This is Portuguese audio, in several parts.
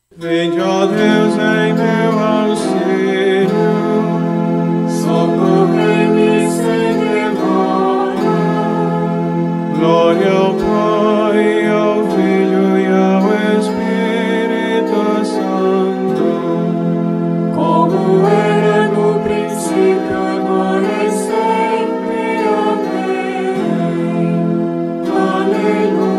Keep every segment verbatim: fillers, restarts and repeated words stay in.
Vinde, ó Deus, em meu auxílio, socorrei-me sem demora. Glória ao Pai, ao Filho e ao Espírito Santo, como era no princípio, agora e sempre. Amém. Aleluia.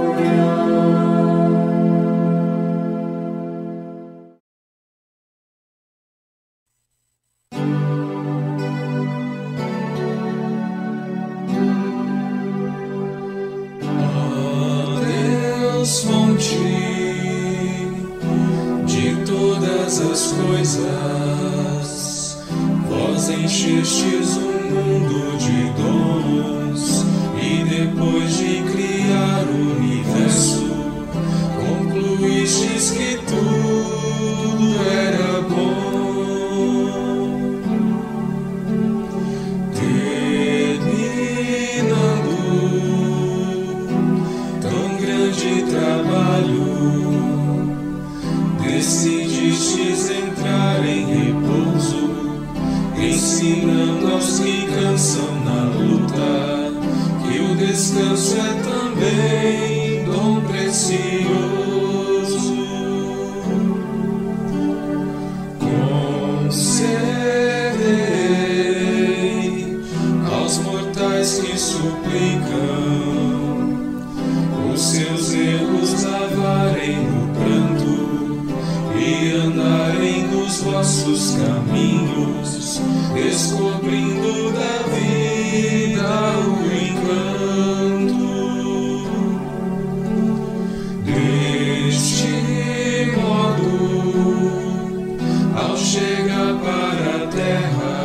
Fonte de todas as coisas, vós enchestes o mundo de dons, e depois de criar o universo, concluístes que tudo era bom. De trabalho, decidistes entrar em repouso, ensinando aos que cansam na luta, que o descanso é também dom precioso. Concedei aos mortais que suplicam os seus erros lavarem no pranto e andarem nos vossos caminhos, descobrindo da vida o encanto. Deste modo, ao chegar para a terra,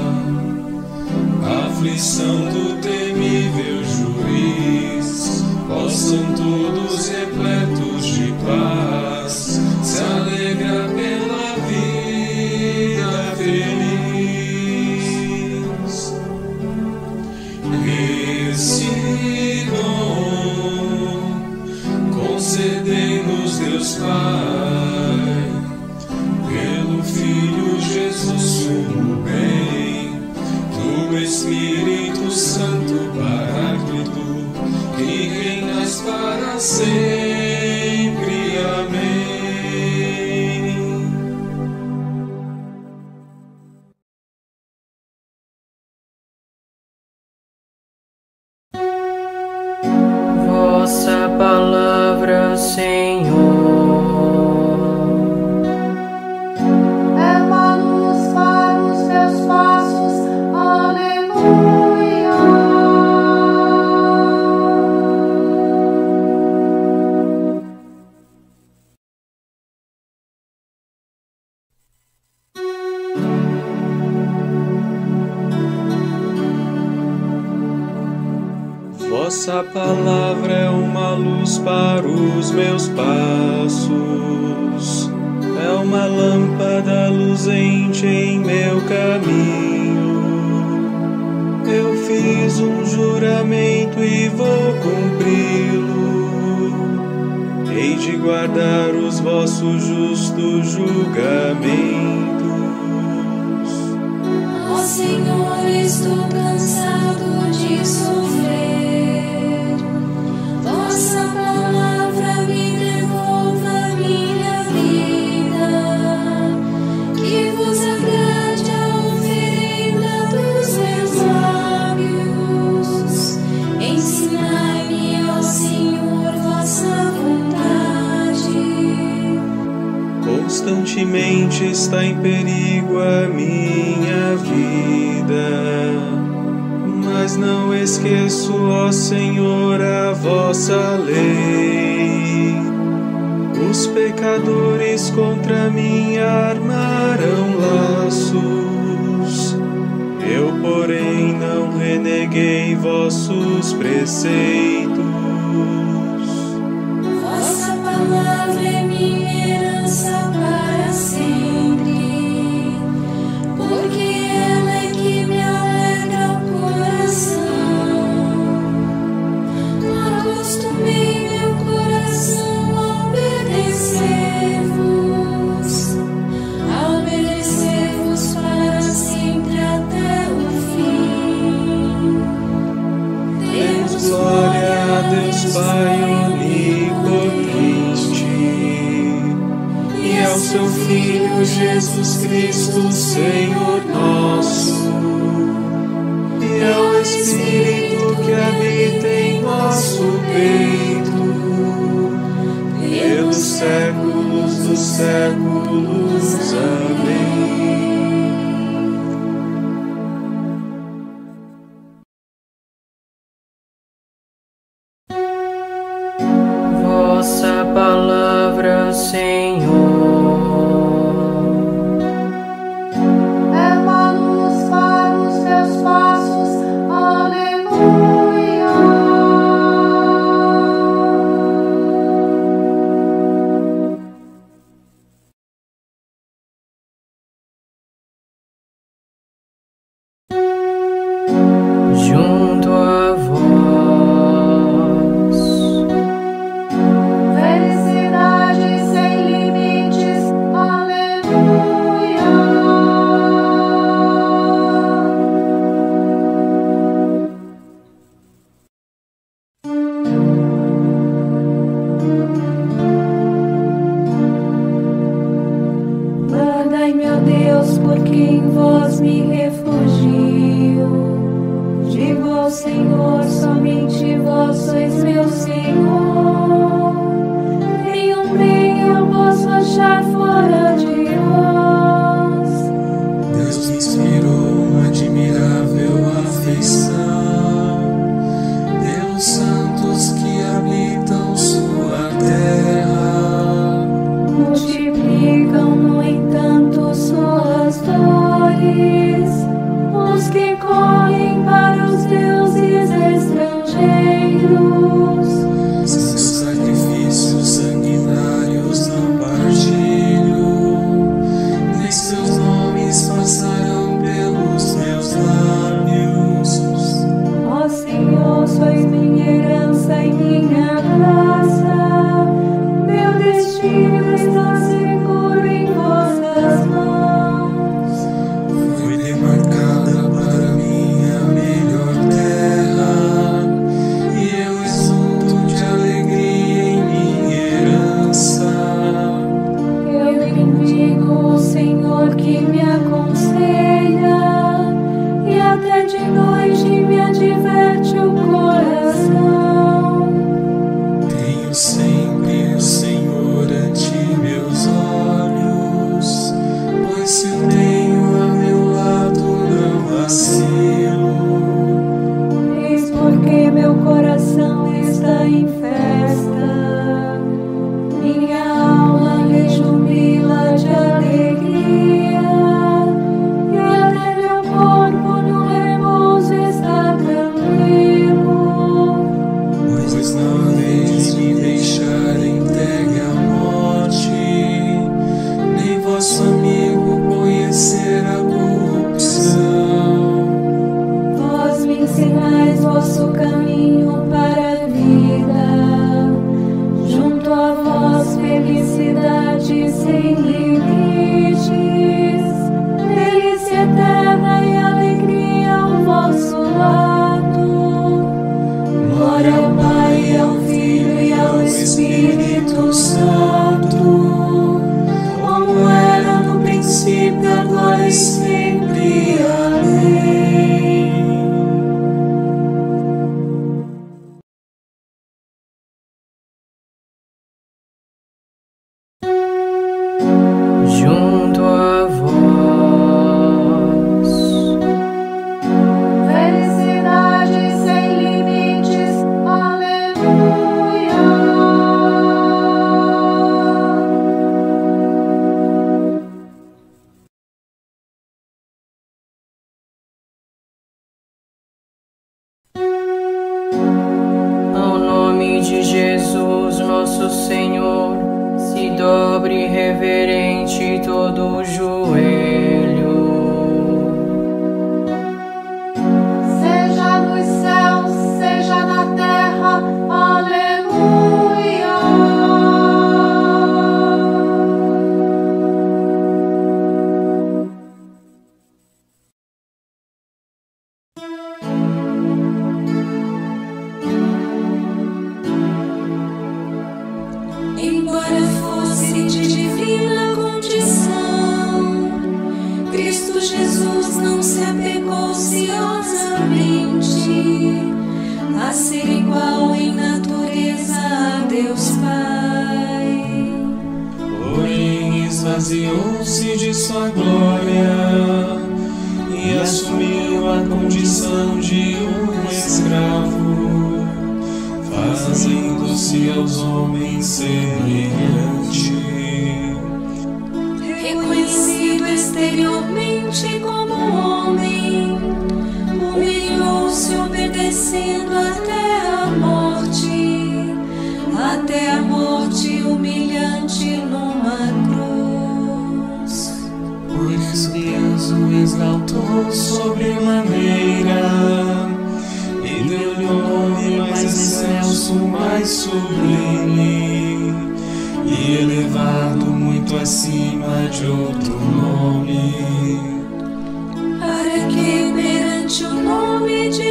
a aflição do temível juiz, possam todos repletos de paz se alegrar pela vida feliz. Esse dom concedei-nos, Deus Pai, pelo Filho Jesus, sumo bem, do Espírito Santo Paráclito, que reinas para sempre. Amém. Vossa palavra, Senhor, é uma luz para os meus passos. Aleluia. Vossa palavra é uma luz para os meus passos, é uma lâmpada luzente em meu caminho. Eu fiz um juramento e vou cumpri-lo, hei de guardar os vossos justos julgamentos. Ó Senhor, estou cansado de sofrer. Vossa palavra me devolva minha vida, que vos agrade a oferenda dos meus lábios. Ensinai-me, ó Senhor, vossa vontade. Constantemente está em perigo a minha vida, mas não esqueço, ó Senhor, a vossa lei. Os pecadores contra mim armarão laços, eu, porém, não reneguei vossos preceitos. Vossa palavra é minha herança para sempre, porque ela é que me alegra o coração. Acostumei meu coração a obedecer-vos. seu Filho Jesus Cristo, Senhor nosso, e ao Espírito que habita em nosso peito, pelos séculos dos séculos. Amém. Vossa palavra, Senhor, é uma luz para os meus passos. Aleluia. junto a vós, Felicidade sem limites. Aleluia. Guardai, meu Deus, porque em vós me refugio. Digo ao Senhor, somente vós sois meu Senhor. Nenhum bem eu posso achar fora de vós. Deus me inspirou uma admirável afeição pelos santos que habitam sua terra. Multiplicam, no entanto, suas dores os que correm para os deuses estrangeiros. Seus sacrifícios sanguinários não partilho, nem seus nomes passarão pelos meus lábios. Ó Senhor, sois minha herança e minha graça. Meu destino está seguro em vossas mãos. Foi demarcada para mim a melhor terra, e eu exulto de alegria em minha herança. Eu bendigo o Senhor que me aconselha, e até de noite me adverte o coração. Tenho sempre o Senhor ante meus olhos, pois se o tenho a meu lado não vacilo. Eis porque meu coração está em festa, minha alma rejubila de alegria, e até meu corpo no repouso está tranquilo. Pois não haveis me deixar entregue à morte, nem vosso amigo conhecer a corrupção. Vós me ensinais vosso caminho para a vida, junto a vós felicidade sem limites, delícia eterna e alegria ao vosso lado. Glória ao Pai, ao Filho e ao Espírito Santo, como era no princípio, agora e sempre. Amém. junto a vós, Felicidade sem limites. Aleluia. ao nome de Jesus, nosso Senhor, se dobre reverente todo o joelho. Seja nos céus, seja na terra. Aleluia. Embora fosse de divina condição, Jesus não se apegou ciosamente a ser igual em natureza a Deus Pai. Porém, esvaziou-se de sua glória e assumiu a condição de um escravo, fazendo-se aos homens semelhante. Reconhecido exteriormente como homem, humilhou-se obedecendo até a morte, até a morte humilhante numa cruz. Por isso Deus o exaltou sobremaneira e deu-lhe um nome mais excelso, mais sublime, e elevado muito acima de outro nome, para que perante o nome de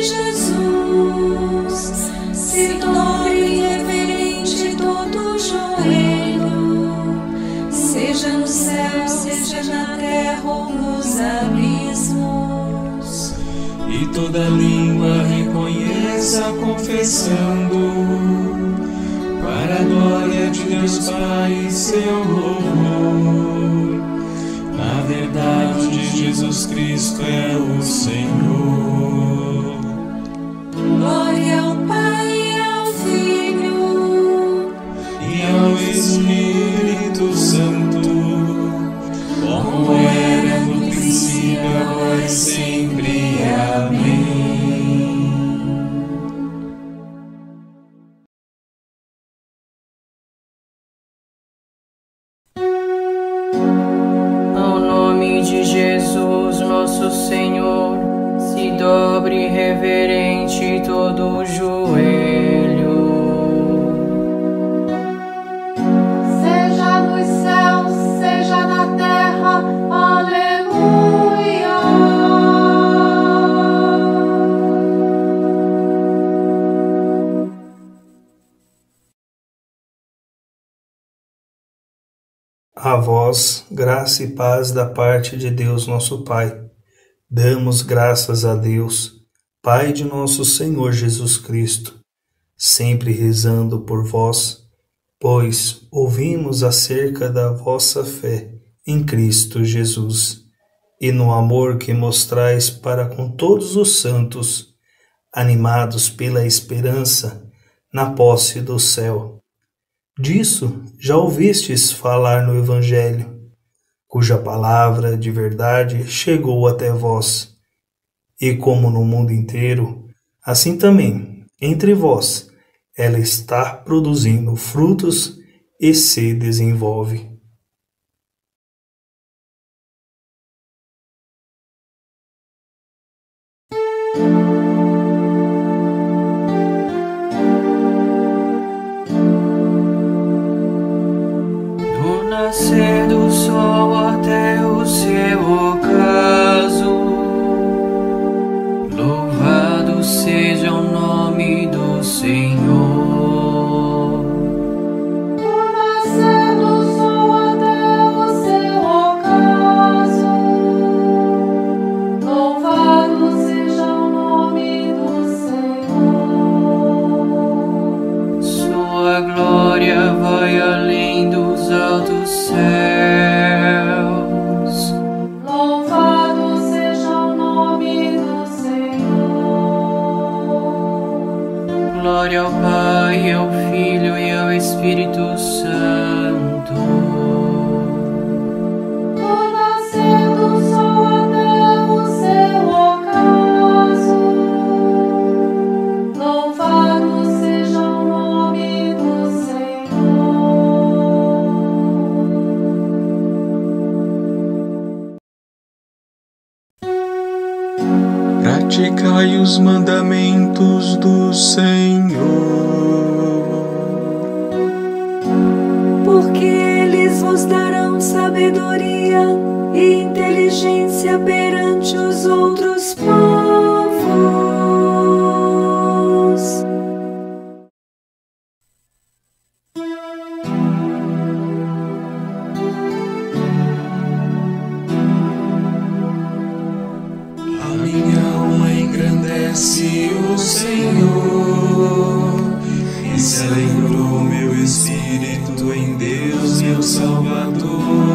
Jesus se dobre reverente todo o joelho, seja no céu, seja na terra ou nos abismos, e toda língua reconheça confessando para a glória de Deus Pai, seu louvor. Na verdade, Jesus Cristo é o Senhor. Glória ao Pai e ao Filho E ao Espírito Santo, como era no princípio, agora e sempre. Amém. Jesus, nosso Senhor, se dobre reverente todo o joelho. Seja nos céus, seja na terra, aleluia. A vós, graça e paz da parte de Deus nosso Pai. Damos graças a Deus, Pai de nosso Senhor Jesus Cristo, sempre rezando por vós, pois ouvimos acerca da vossa fé em Cristo Jesus e no amor que mostrais para com todos os santos, animados pela esperança na posse do céu. Disso já ouvistes falar no Evangelho, cuja palavra de verdade chegou até vós. E como no mundo inteiro, assim também, entre vós, ela está produzindo frutos e se desenvolve. Nascer do sol até o seu ocaso, louvado seja o nome do Senhor. Do nascer do sol até o seu ocaso, louvado seja o nome do Senhor. Sua glória vai além dos altos céus. Louvado seja o nome do Senhor. Glória ao Pai, ao Filho e ao Espírito Santo. Do nascer do sol até o seu ocaso, louvado seja o nome do Senhor. Praticai os mandamentos do Senhor, porque eles vos darão sabedoria e inteligência perante os outros povos. meu Salvador,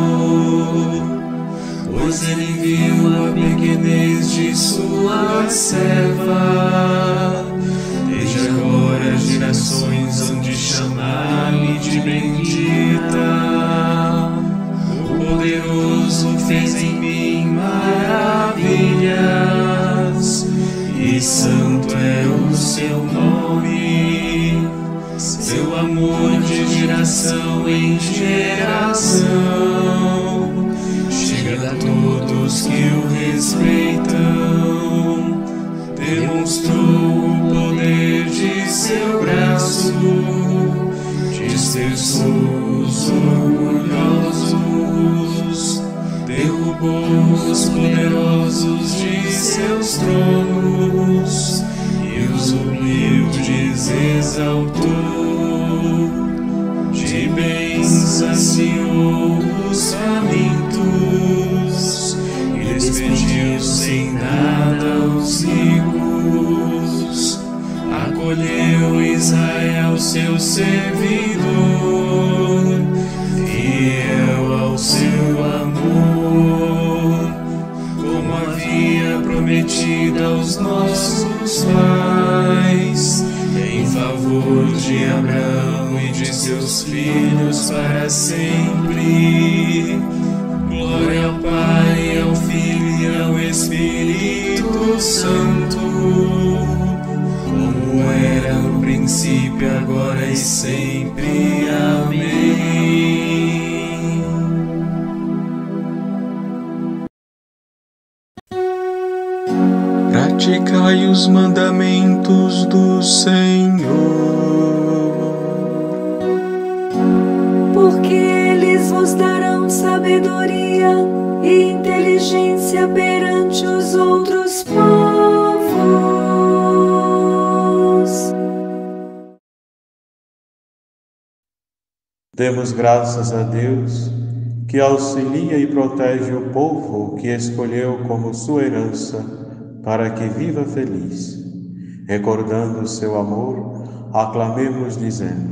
pois ele viu a pequenez de sua serva. Desde agora as gerações hão de chamar-me de bendita. O poderoso fez em mim maravilhas, e santo é o seu nome. Seu amor de geração em geração chega a todos que o respeitam. Demonstrou o poder de seu braço, dispersou os orgulhosos, derrubou os poderosos de seus tronos e os humildes exaltou. De bens saciou os famintos e despediu sem nada os ricos. Acolheu Israel, seu servidor, fiel ao seu amor, como havia prometido aos nossos pais, em favor de Abraão e de seus filhos para sempre. Glória ao Pai, ao Filho e ao Espírito Santo, como era no princípio, agora e sempre. Amém. Praticai os mandamentos do Senhor, porque eles vos darão sabedoria e inteligência perante os outros povos. Demos graças a Deus, que auxilia e protege o povo que escolheu como sua herança, para que viva feliz. Recordando o seu amor, aclamemos dizendo: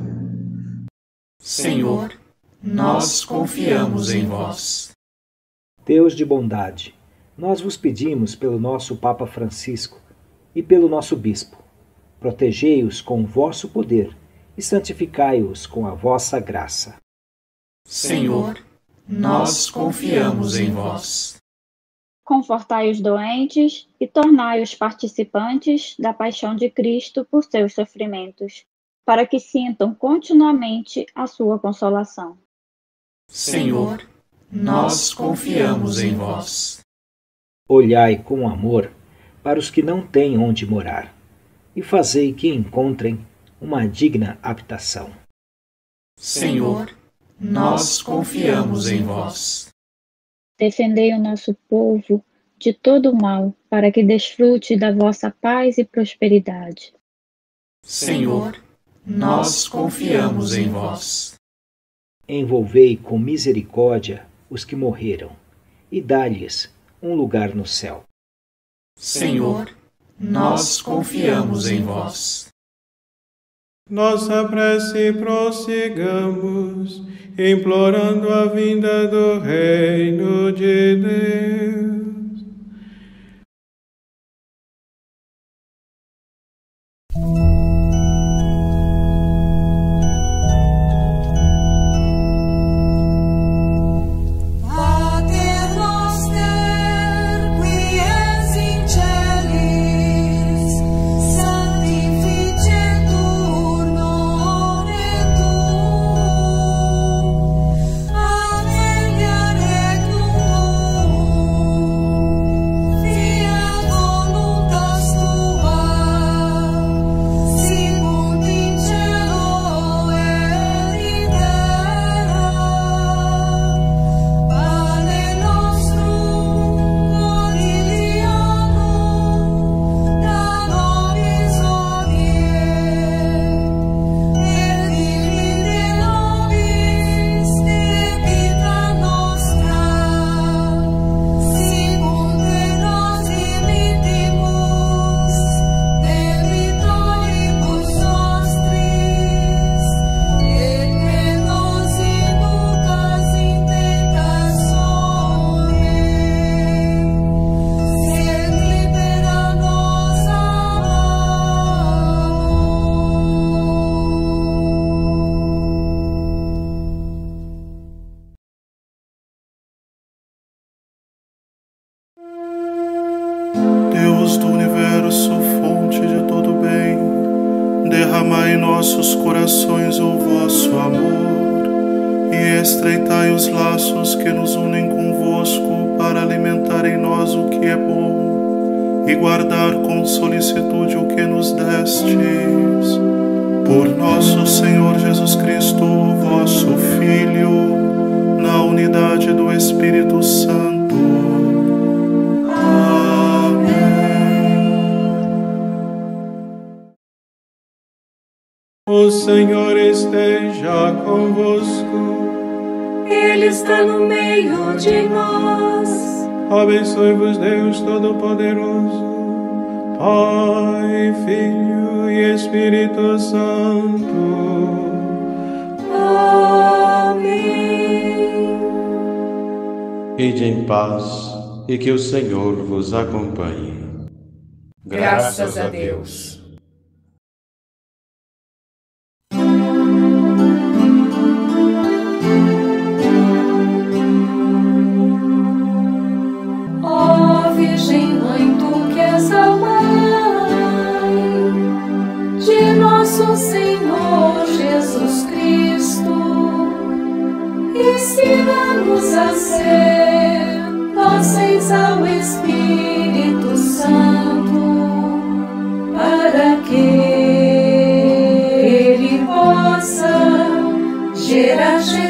Senhor, nós confiamos em vós. Deus de bondade, nós vos pedimos pelo nosso Papa Francisco e pelo nosso Bispo, protegei-os com o vosso poder e santificai-os com a vossa graça. Senhor, nós confiamos em vós. Confortai os doentes e tornai-os participantes da paixão de Cristo por seus sofrimentos, para que sintam continuamente a sua consolação. Senhor, nós confiamos em vós. Olhai com amor para os que não têm onde morar, e fazei que encontrem uma digna habitação. Senhor, nós confiamos em vós. Defendei o nosso povo de todo o mal, para que desfrute da vossa paz e prosperidade. Senhor, nós confiamos em vós. Envolvei com misericórdia os que morreram, e dai-lhes um lugar no céu. Senhor, nós confiamos em vós. Nossa prece prossigamos, implorando a vinda do Reino de Deus. Amen. Deus do universo, fonte de todo bem, derramai em nossos corações o vosso amor e estreitai os laços que nos unem convosco para alimentar em nós o que é bom e guardar com solicitude o que nos destes. Por nosso Senhor Jesus Cristo, vosso Filho, na unidade do Espírito Santo. Amém. O Senhor esteja convosco. Ele está no meio de nós. Abençoe-vos Deus Todo-Poderoso, Pai, Filho e Espírito Santo. Amém. Ide em paz e que o Senhor vos acompanhe. Graças a Deus. Ó Virgem Mãe, tu que és a mãe de nosso Senhor Jesus Cristo, ensina-nos a ser dóceis ao Espírito Santo, para que Ele possa gerar